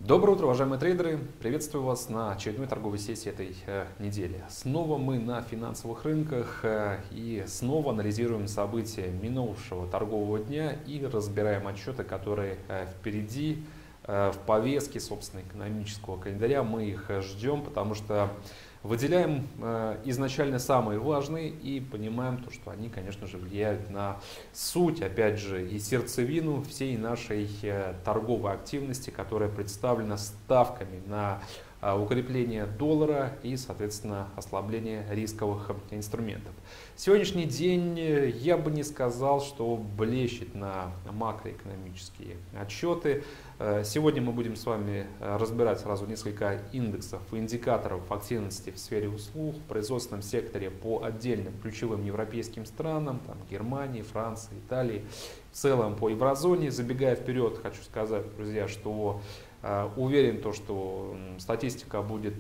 Доброе утро, уважаемые трейдеры! Приветствую вас на очередной торговой сессии этой недели. Снова мы на финансовых рынках и снова анализируем события минувшего торгового дня и разбираем отчеты, которые впереди в повестке, собственно, экономического календаря. Мы их ждем, потому что выделяем изначально самые важные и понимаем, что они, конечно же, влияют на суть, опять же, и сердцевину всей нашей торговой активности, которая представлена ставками на укрепление доллара и, соответственно, ослабление рисковых инструментов. Сегодняшний день я бы не сказал, что блещет на макроэкономические отчеты. Сегодня мы будем с вами разбирать сразу несколько индексов и индикаторов активности в сфере услуг, в производственном секторе по отдельным ключевым европейским странам, там, Германии, Франции, Италии, в целом по еврозоне. Забегая вперед, хочу сказать, друзья, что уверен, что статистика будет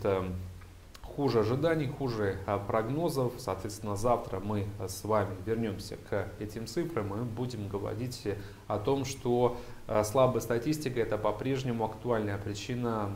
хуже ожиданий, хуже прогнозов. Соответственно, завтра мы с вами вернемся к этим цифрам и будем говорить о том, что слабая статистика — это по-прежнему актуальная причина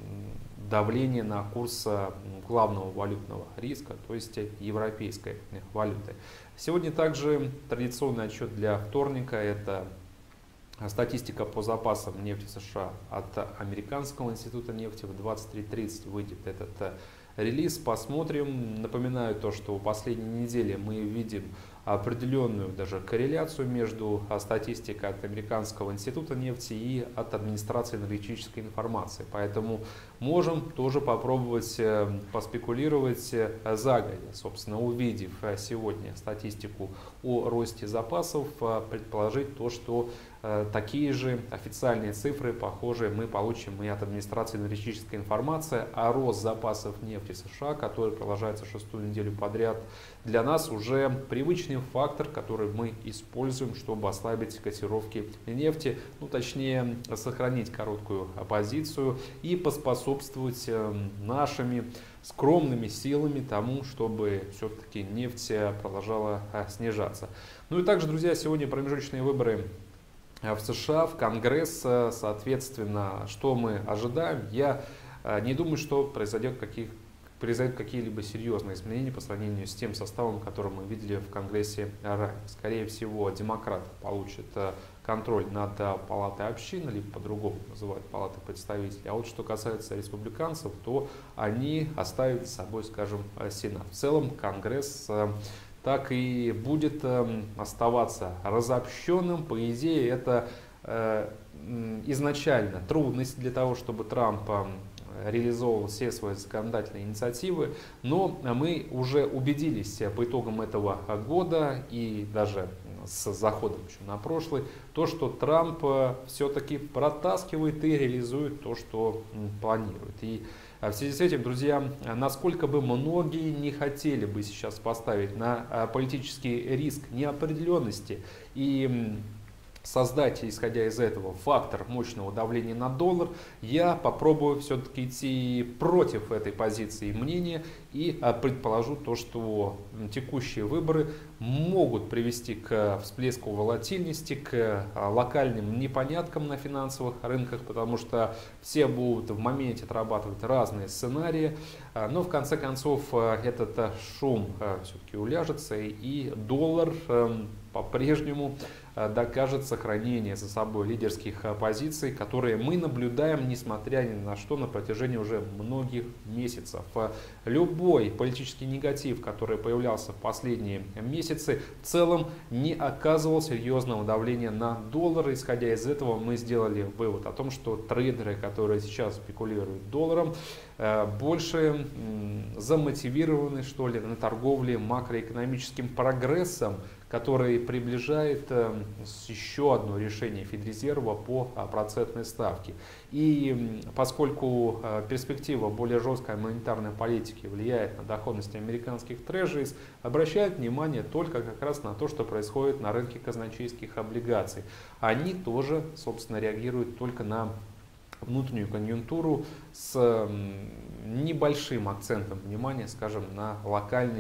давления на курс главного валютного риска, то есть европейской валюты. Сегодня также традиционный отчет для вторника — это статистика по запасам нефти США от Американского института нефти. В 23:30 выйдет этот релиз. Посмотрим. Напоминаю что в последней неделе мы видим определенную даже корреляцию между статистикой от Американского института нефти и от администрации энергетической информации. Поэтому можем тоже попробовать поспекулировать загодя, собственно, увидев сегодня статистику о росте запасов, предположить что такие же официальные цифры, похожие, мы получим и от администрации энергетической информации, а рост запасов нефти США, который продолжается шестую неделю подряд, для нас уже привычный фактор, который мы используем, чтобы ослабить котировки нефти, точнее сохранить короткую позицию и поспособствовать нашими скромными силами тому, чтобы все-таки нефть продолжала снижаться. И также, друзья, сегодня промежуточные выборы в США, в Конгресс. Соответственно, что мы ожидаем? Я не думаю, что произойдут какие-либо серьезные изменения по сравнению с тем составом, который мы видели в Конгрессе ранее. Скорее всего, демократы получат контроль над палатой общин, либо по-другому называют палатой представителей. А вот что касается республиканцев, то они оставят за собой, скажем, Сенат. В целом, Конгресс так и будет оставаться разобщенным. По идее, это изначально трудность для того, чтобы Трамп реализовывал все свои законодательные инициативы, но мы уже убедились по итогам этого года и даже с заходом еще на прошлый, что Трамп все-таки протаскивает и реализует то, что планирует. И в связи с этим, друзья, насколько бы многие не хотели бы сейчас поставить на политический риск неопределенности и создать, исходя из этого, фактор мощного давления на доллар, я попробую все-таки идти против этой позиции мнения и предположу что текущие выборы могут привести к всплеску волатильности, к локальным непоняткам на финансовых рынках, потому что все будут в моменте отрабатывать разные сценарии, но в конце концов этот шум все-таки уляжется и доллар по-прежнему докажет сохранение за собой лидерских позиций, которые мы наблюдаем, несмотря ни на что, на протяжении уже многих месяцев. Любой политический негатив, который появлялся в последние месяцы, в целом не оказывал серьезного давления на доллар. Исходя из этого, мы сделали вывод о том, что трейдеры, которые сейчас спекулируют долларом, больше замотивированы, на торговле макроэкономическим прогрессом, который приближает еще одно решение Федрезерва по процентной ставке. И поскольку перспектива более жесткой монетарной политики влияет на доходность американских трежерис, обращают внимание только как раз на то, что происходит на рынке казначейских облигаций. Они тоже, собственно, реагируют только на внутреннюю конъюнктуру с небольшим акцентом внимания, скажем, на локальные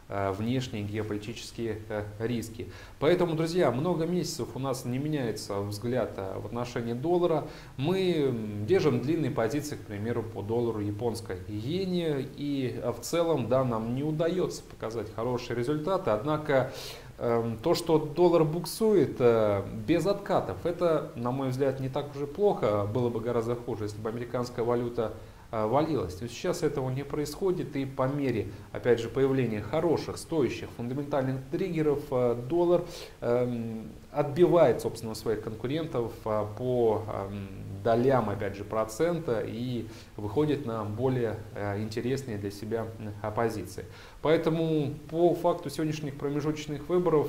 внешние геополитические риски. Поэтому, друзья, много месяцев у нас не меняется взгляд в отношении доллара. Мы держим длинные позиции, к примеру, по доллару японской иене. И в целом, да, нам не удается показать хорошие результаты. Однако то, что доллар буксует без откатов, это, на мой взгляд, не так уже плохо. Было бы гораздо хуже, если бы американская валюта валилась. То есть сейчас этого не происходит, и по мере, опять же, появления хороших, стоящих, фундаментальных триггеров доллар отбивает, собственно, своих конкурентов по долям, опять же, процента и выходит на более интересные для себя позиции. Поэтому по факту сегодняшних промежуточных выборов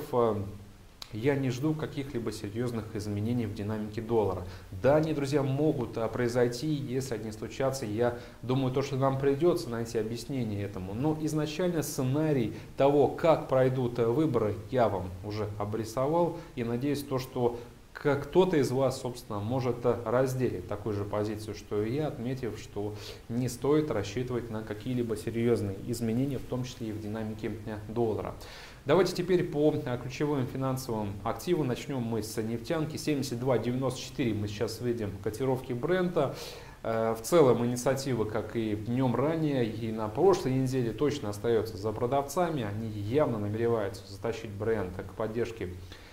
я не жду каких-либо серьезных изменений в динамике доллара. Да, они, друзья, могут произойти, если они случатся. Я думаю, то, что нам придется найти объяснение этому. Но изначально сценарий того, как пройдут выборы, я вам уже обрисовал. И надеюсь, то, что кто-то из вас, собственно, может разделить такую же позицию, что и я, отметив, что не стоит рассчитывать на какие-либо серьезные изменения, в том числе и в динамике доллара. Давайте теперь по ключевым финансовым активам. Начнем мы с нефтянки. 72.94 мы сейчас видим котировки брента. В целом инициатива, как и днем ранее, и на прошлой неделе точно остается за продавцами. Они явно намереваются затащить бренд к поддержке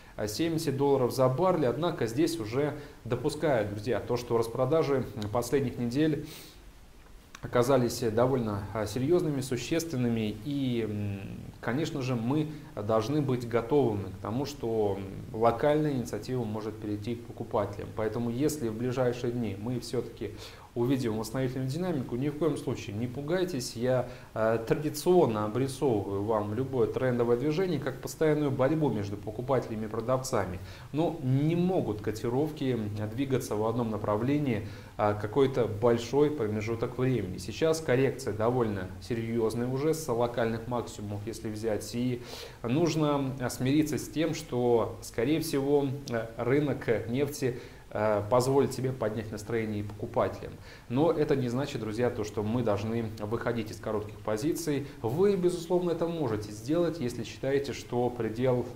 $70 за баррель. Однако здесь уже допускают, друзья, то, что распродажи последних недель оказались довольно серьезными, существенными, и, конечно же, мы должны быть готовыми к тому, что локальная инициатива может перейти к покупателям. Поэтому, если в ближайшие дни мы все-таки увидим восстановительную динамику, ни в коем случае не пугайтесь. Я традиционно обрисовываю вам любое трендовое движение как постоянную борьбу между покупателями и продавцами. Но не могут котировки двигаться в одном направлении какой-то большой промежуток времени. Сейчас коррекция довольно серьезная уже с локальных максимумов, если взять. И нужно смириться с тем, что, скорее всего, рынок нефти позволит себе поднять настроение и покупателям. Но это не значит, друзья, то, что мы должны выходить из коротких позиций. Вы, безусловно, это можете сделать, если считаете, что предел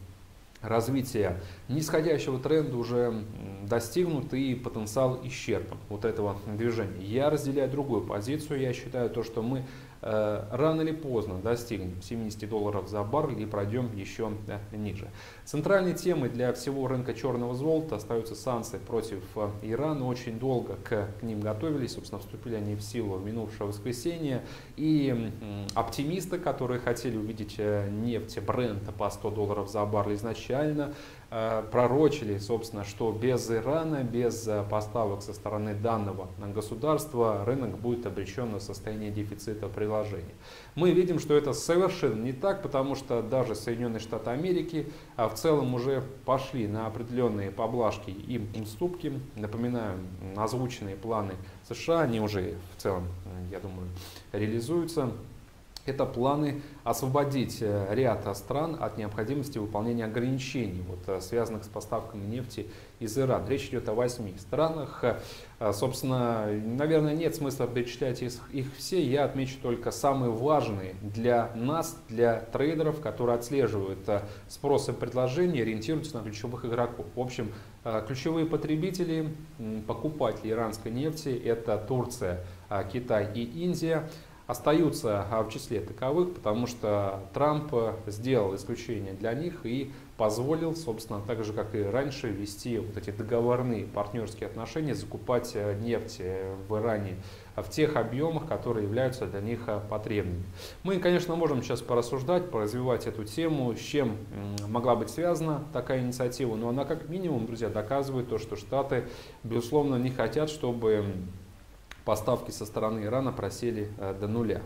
развития нисходящего тренда уже достигнут и потенциал исчерпан вот этого движения. Я разделяю другую позицию. Я считаю то, что мы рано или поздно достигнем $70 за баррель и пройдем еще ниже. Центральной темой для всего рынка черного золота остаются санкции против Ирана. Очень долго к ним готовились, собственно, вступили они в силу в минувшее воскресенье. И оптимисты, которые хотели увидеть нефть брента по $100 за баррель изначально, пророчили, собственно, что без Ирана, без поставок со стороны данного государства рынок будет обречен на состояние дефицита предложения. Мы видим, что это совершенно не так, потому что даже Соединенные Штаты Америки в целом уже пошли на определенные поблажки и уступки. Напоминаю, озвученные планы США, они уже в целом, я думаю, реализуются. Это планы освободить ряд стран от необходимости выполнения ограничений, связанных с поставками нефти из Ирана. Речь идет о 8 странах. Собственно, наверное, нет смысла перечислять их все. Я отмечу только самые важные для нас, для трейдеров, которые отслеживают спрос и предложение, ориентируются на ключевых игроков. В общем, ключевые потребители, покупатели иранской нефти – это Турция, Китай и Индия. Остаются в числе таковых, потому что Трамп сделал исключение для них и позволил, собственно, так же, как и раньше, вести вот эти договорные партнерские отношения, закупать нефть в Иране в тех объемах, которые являются для них потребными. Мы, конечно, можем сейчас порассуждать, поразвивать эту тему, с чем могла быть связана такая инициатива, но она как минимум, друзья, доказывает то, что Штаты, безусловно, не хотят, чтобы поставки со стороны Ирана просели до нуля.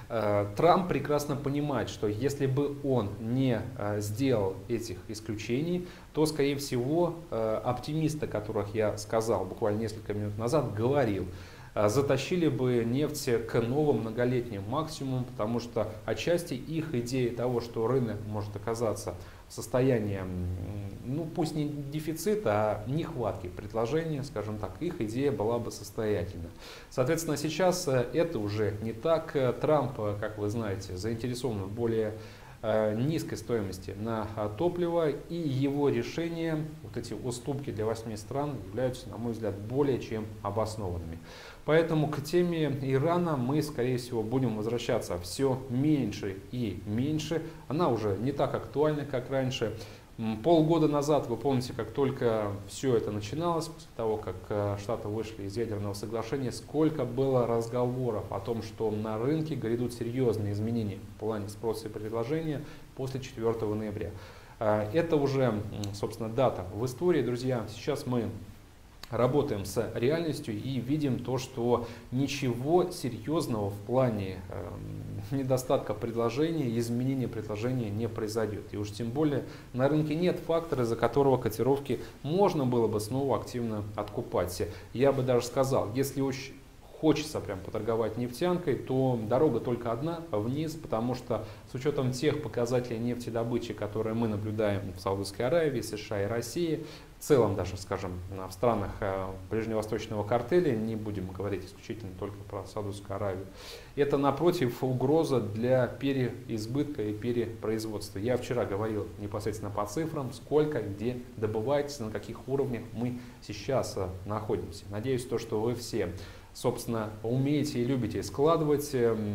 Трамп прекрасно понимает, что если бы он не сделал этих исключений, то, скорее всего, оптимисты, о которых я сказал буквально несколько минут назад, говорил, затащили бы нефть к новым многолетним максимумам, потому что отчасти их идея того, что рынок может оказаться состояние, ну пусть не дефицита, а нехватки предложения, скажем так, их идея была бы состоятельна. Соответственно, сейчас это уже не так. Трамп, как вы знаете, заинтересован в более низкой стоимости на топливо, и его решения, вот эти уступки для 8 стран, являются, на мой взгляд, более чем обоснованными. Поэтому к теме Ирана мы, скорее всего, будем возвращаться все меньше и меньше. Она уже не так актуальна, как раньше. Полгода назад, вы помните, как только все это начиналось, после того, как Штаты вышли из ядерного соглашения, сколько было разговоров о том, что на рынке грядут серьезные изменения в плане спроса и предложения после 4 ноября. Это уже, собственно, дата в истории, друзья. Сейчас мы работаем с реальностью и видим то, что ничего серьезного в плане недостатка предложения, изменения предложения не произойдет. И уж тем более на рынке нет фактора, из-за которого котировки можно было бы снова активно откупать. Я бы даже сказал, если очень хочется прям поторговать нефтянкой, то дорога только одна, вниз, потому что с учетом тех показателей нефтедобычи, которые мы наблюдаем в Саудовской Аравии, США и России, в целом даже, скажем, в странах ближневосточного картеля, не будем говорить исключительно только про Саудовскую Аравию, это, напротив, угроза для переизбытка и перепроизводства. Я вчера говорил непосредственно по цифрам, сколько, где добывается, на каких уровнях мы сейчас находимся. Надеюсь, то, что вы все, собственно, умеете и любите складывать,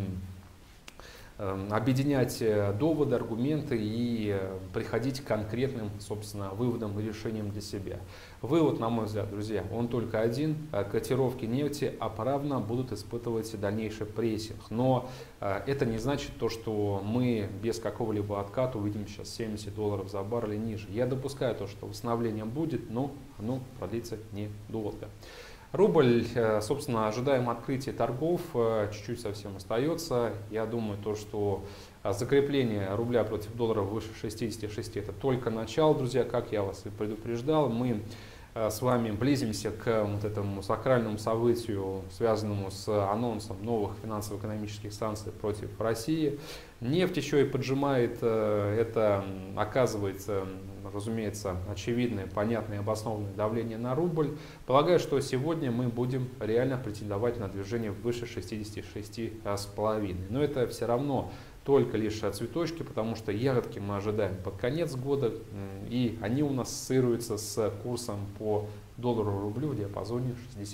объединять доводы, аргументы и приходить к конкретным, собственно, выводам и решениям для себя. Вывод, на мой взгляд, друзья, он только один. Котировки нефти оправданно будут испытывать дальнейший прессинг. Но это не значит то, что мы без какого-либо отката увидим сейчас $70 за баррель ниже. Я допускаю то, что восстановление будет, но оно продлится недолго. Рубль, собственно, ожидаем открытия торгов, чуть-чуть совсем остается. Я думаю, то, что закрепление рубля против доллара выше 66 это только начало, друзья, как я вас и предупреждал. Мы с вами близимся к вот этому сакральному событию, связанному с анонсом новых финансово-экономических санкций против России. Нефть еще и поджимает, это оказывается, разумеется, очевидное, понятное и обоснованное давление на рубль. Полагаю, что сегодня мы будем реально претендовать на движение выше 66,5. Но это все равно только лишь цветочки, потому что ягодки мы ожидаем под конец года, и они у нас ассоциируются с курсом по доллару-рублю в диапазоне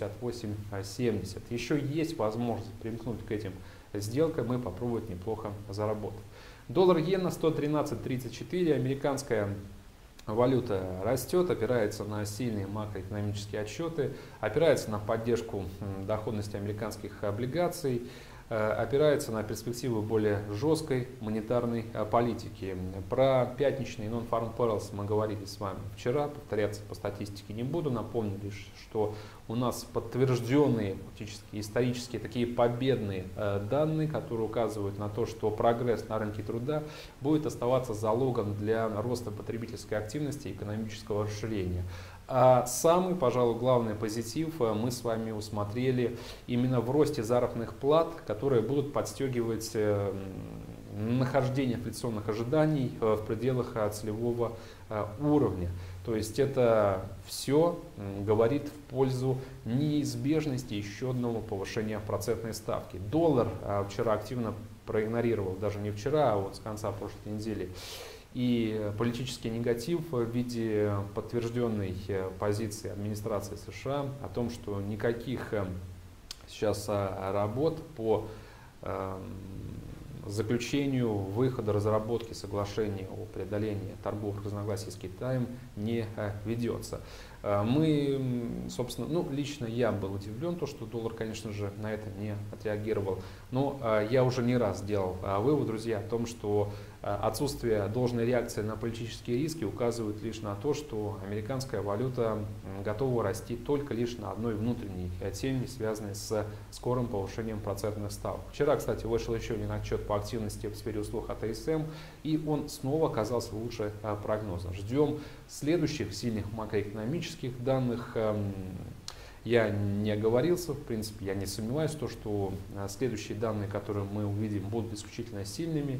68,70. Еще есть возможность примкнуть к этим сделкам и попробовать неплохо заработать. Доллар-иена 113.34, американская валюта растет, опирается на сильные макроэкономические отчеты, опирается на поддержку доходности американских облигаций, опирается на перспективы более жесткой монетарной политики. Про пятничный non-farm payrolls мы говорили с вами вчера, повторяться по статистике не буду. Напомню лишь, что у нас подтвержденные, фактически исторические, такие победные данные, которые указывают на то, что прогресс на рынке труда будет оставаться залогом для роста потребительской активности и экономического расширения. А самый, пожалуй, главный позитив мы с вами усмотрели именно в росте заработных плат, которые будут подстегивать нахождение инфляционных ожиданий в пределах целевого уровня. То есть это все говорит в пользу неизбежности еще одного повышения процентной ставки. Доллар вчера активно проигнорировал, даже не вчера, а вот с конца прошлой недели, и политический негатив в виде подтвержденной позиции администрации США о том, что никаких сейчас работ по заключению, выхода, разработки соглашения о преодолении торговых разногласий с Китаем не ведется. Мы, собственно, лично я был удивлен, то, что доллар, конечно же, на это не отреагировал. Но я уже не раз делал вывод, друзья, о том, что отсутствие должной реакции на политические риски указывает лишь на то, что американская валюта готова расти только лишь на одной внутренней теме, связанной с скорым повышением процентных ставок. Вчера, кстати, вышел еще один отчет по активности в сфере услуг от АСМ, и он снова оказался лучше прогноза. Ждем следующих сильных макроэкономических данных. Я не оговорился, в принципе, я не сомневаюсь в том, что следующие данные, которые мы увидим, будут исключительно сильными.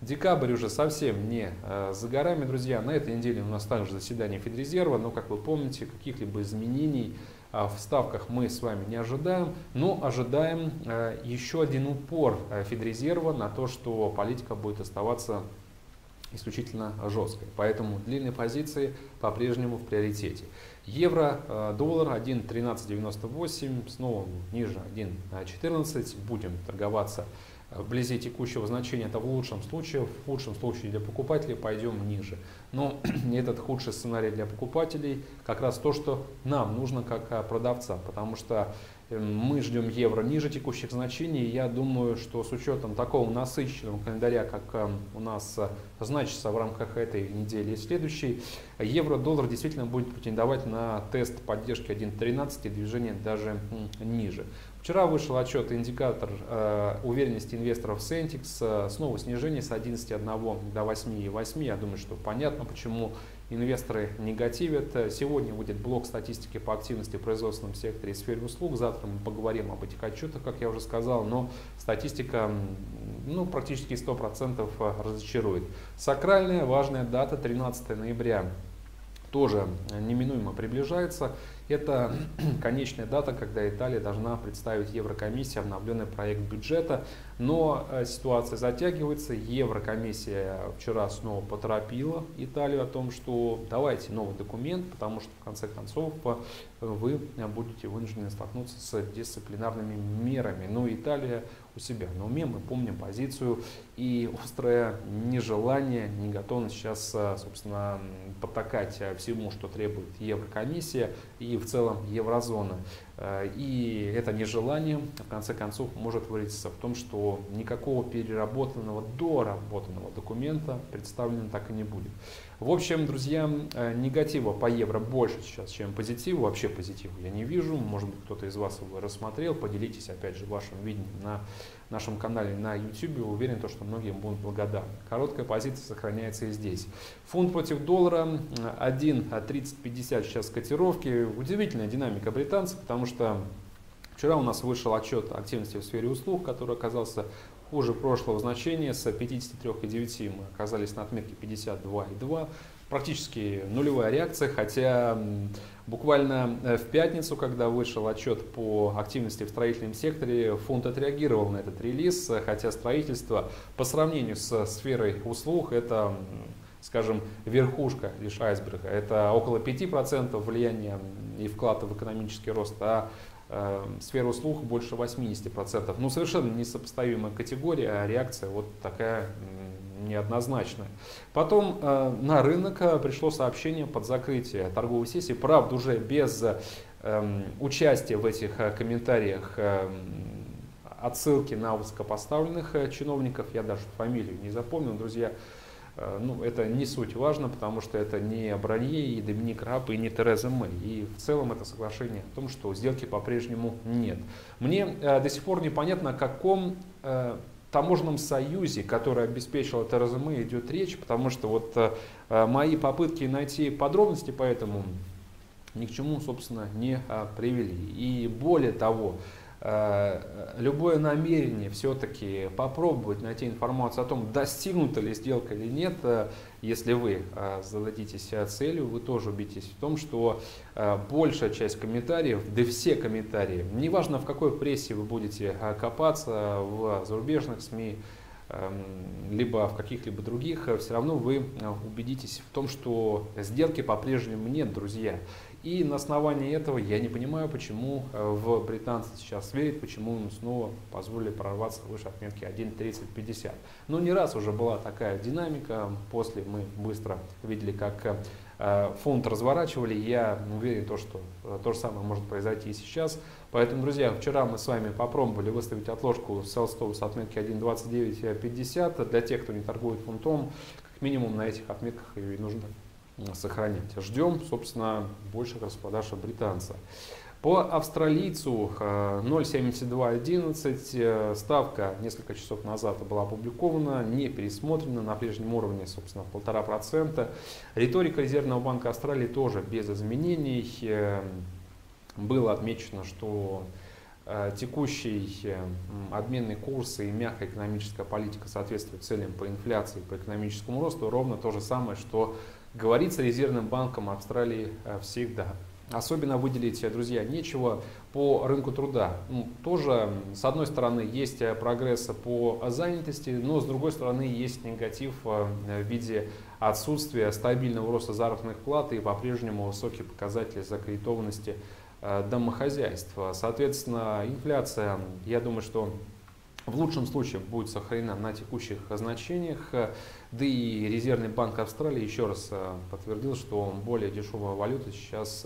Декабрь уже совсем не за горами, друзья. На этой неделе у нас также заседание Федрезерва, но, как вы помните, каких-либо изменений в ставках мы с вами не ожидаем, но ожидаем еще один упор Федрезерва на то, что политика будет оставаться исключительно жесткой. Поэтому длинные позиции по-прежнему в приоритете. Евро, доллар 1.1398, снова ниже 1.14. Будем торговаться вблизи текущего значения. Это в лучшем случае. В худшем случае для покупателей пойдем ниже. Но этот худший сценарий для покупателей как раз то, что нам нужно как продавца. Потому что мы ждем евро ниже текущих значений. Я думаю, что с учетом такого насыщенного календаря, как у нас значится в рамках этой недели и следующей, евро-доллар действительно будет претендовать на тест поддержки 1.13 и движение даже ниже. Вчера вышел отчет индикатор уверенности инвесторов Sentix, снова снижение с 11,1 до 8,8. Я думаю, что понятно, почему инвесторы негативят. Сегодня будет блок статистики по активности в производственном секторе и сфере услуг. Завтра мы поговорим об этих отчетах, как я уже сказал, но статистика практически 100% разочарует. Сакральная важная дата 13 ноября тоже неминуемо приближается. Это конечная дата, когда Италия должна представить Еврокомиссии обновленный проект бюджета. Но ситуация затягивается. Еврокомиссия вчера снова поторопила Италию о том, что давайте новый документ, потому что в конце концов вы будете вынуждены столкнуться с дисциплинарными мерами. Но Италия у себя на уме, мы помним позицию и острое нежелание, не готовность сейчас, собственно, потакать всему, что требует Еврокомиссия и в целом еврозона. И это нежелание, в конце концов, может выразиться в том, что никакого переработанного, доработанного документа представлено так и не будет. В общем, друзья, негатива по евро больше сейчас, чем позитива. Вообще позитива я не вижу. Может быть, кто-то из вас его рассмотрел. Поделитесь, опять же, вашим видением на нашем канале на YouTube. Уверен, что многие будут благодарны. Короткая позиция сохраняется и здесь. Фунт против доллара 1.3050 сейчас котировки. Удивительная динамика британцев, потому что вчера у нас вышел отчет активности в сфере услуг, который оказался хуже прошлого значения. С 53,9 мы оказались на отметке 52,2. Практически нулевая реакция, хотя буквально в пятницу, когда вышел отчет по активности в строительном секторе, фунт отреагировал на этот релиз, хотя строительство по сравнению со сферой услуг это, скажем, верхушка лишь айсберга. Это около 5% влияния и вклада в экономический рост, а сфера услуг больше 80%. Ну, совершенно несопоставимая категория, а реакция вот такая неоднозначная. Потом на рынок пришло сообщение под закрытие торговой сессии, правда уже без участия в этих комментариях отсылки на высокопоставленных чиновников, я даже фамилию не запомнил, друзья. Это не суть важно, потому что это не Бранье, и Доминик Раб, и не Тереза Мэй. И в целом это соглашение о том, что сделки по-прежнему нет. Мне до сих пор непонятно, о каком таможенном союзе, который обеспечила Тереза Мэй, идет речь, потому что мои попытки найти подробности по этому ни к чему, собственно, не привели. И более того, любое намерение все-таки попробовать найти информацию о том, достигнута ли сделка или нет, если вы зададитесь целью, вы тоже убедитесь в том, что большая часть комментариев, да все комментарии, неважно в какой прессе вы будете копаться, в зарубежных СМИ, либо в каких-либо других, все равно вы убедитесь в том, что сделки по-прежнему нет, друзья. И на основании этого я не понимаю, почему в британцы сейчас верят, почему им снова позволили прорваться выше отметки 1.3050. Но не раз уже была такая динамика, после мы быстро видели, как фунт разворачивали. Я уверен, что то же самое может произойти и сейчас. Поэтому, друзья, вчера мы с вами попробовали выставить отложку sell stop с отметки 1.2950. Для тех, кто не торгует фунтом, как минимум на этих отметках и нужно сохранять. Ждем, собственно, больших распродаж от британца. По австралийцу 0.7211, ставка несколько часов назад была опубликована, не пересмотрена, на прежнем уровне, собственно, 1,5%. Риторика Резервного банка Австралии тоже без изменений. Было отмечено, что текущий обменный курс и мягкая экономическая политика соответствуют целям по инфляции, по экономическому росту, ровно то же самое, что говорится Резервным банком Австралии всегда. Особенно выделить, друзья, нечего по рынку труда. Тоже, с одной стороны, есть прогресс по занятости, но с другой стороны, есть негатив в виде отсутствия стабильного роста заработных плат и по-прежнему высокие показатели закредитованности домохозяйств. Соответственно, инфляция, я думаю, что в лучшем случае будет сохранена на текущих значениях, да и Резервный банк Австралии еще раз подтвердил, что более дешевая валюта сейчас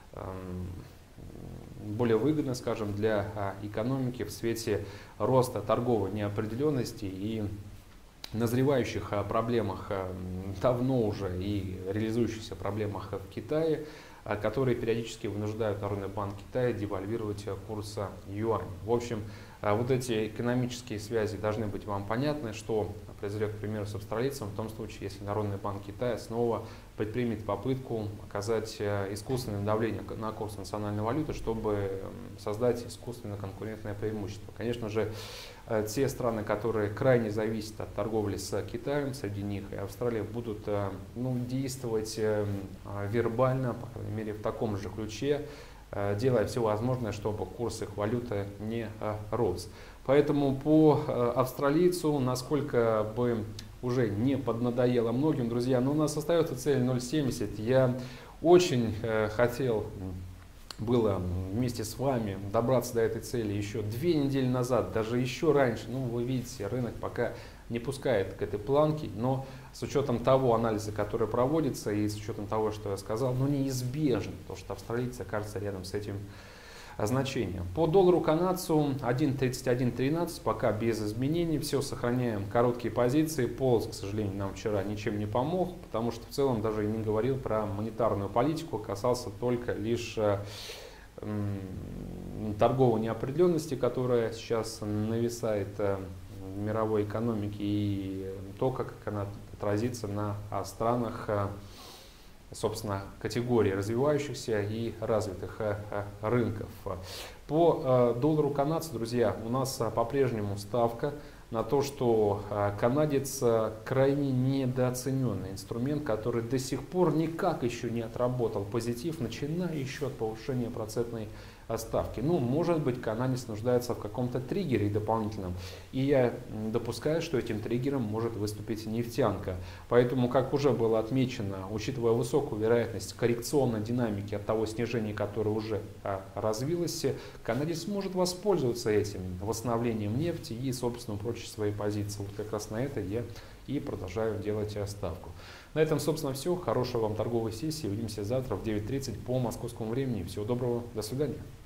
более выгодна, скажем, для экономики в свете роста торговой неопределенности и назревающих проблемах давно уже и реализующихся проблемах в Китае, которые периодически вынуждают Народный банк Китая девальвировать курс юаня. В общем, вот эти экономические связи должны быть вам понятны, что произойдет, к примеру, с австралийцем в том случае, если Народный банк Китая снова предпримет попытку оказать искусственное давление на курс национальной валюты, чтобы создать искусственное конкурентное преимущество. Конечно же, те страны, которые крайне зависят от торговли с Китаем, среди них и Австралия, будут действовать вербально, по крайней мере, в таком же ключе, делая все возможное, чтобы курс их валюты не рос. Поэтому по австралийцу, насколько бы уже не поднадоело многим, друзья, но у нас остается цель 0,70. Я очень хотел было вместе с вами добраться до этой цели еще 2 недели назад, даже еще раньше. Ну, вы видите, рынок пока не пускает к этой планке, но с учетом того анализа, который проводится, и с учетом того, что я сказал, неизбежно, потому что австралийцы окажутся рядом с этим значением. По доллару канадцу 1.3113, пока без изменений, все сохраняем короткие позиции. Полос, к сожалению, нам вчера ничем не помог, потому что в целом даже и не говорил про монетарную политику, касался только лишь торговой неопределенности, которая сейчас нависает в мировой экономике, и то, как она отразится на странах, собственно, категории развивающихся и развитых рынков. По доллару канадцу, друзья, у нас по-прежнему ставка на то, что канадец крайне недооцененный инструмент, который до сих пор никак еще не отработал позитив, начиная еще от повышения процентной ставки. Может быть, канадец нуждается в каком-то триггере дополнительном. И я допускаю, что этим триггером может выступить нефтянка. Поэтому, как уже было отмечено, учитывая высокую вероятность коррекционной динамики от того снижения, которое уже развилось, канадец может воспользоваться этим восстановлением нефти и, собственно, упрочить свои позиции. Вот как раз на это я и продолжаю делать ставку. На этом, собственно, все. Хорошей вам торговой сессии. Увидимся завтра в 9:30 по московскому времени. Всего доброго. До свидания.